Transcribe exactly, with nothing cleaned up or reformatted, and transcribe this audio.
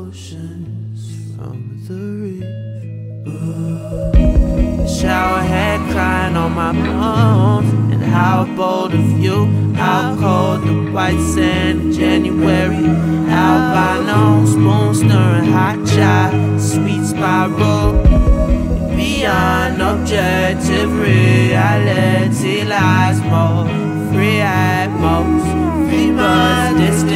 oceans from the reef. Shower head crying on my bones. And how bold of you, how cold the white sand in January. Albino, spoon stirring hot chai, sweet spiral. Beyond objective reality lies more free at most. Free buzz, this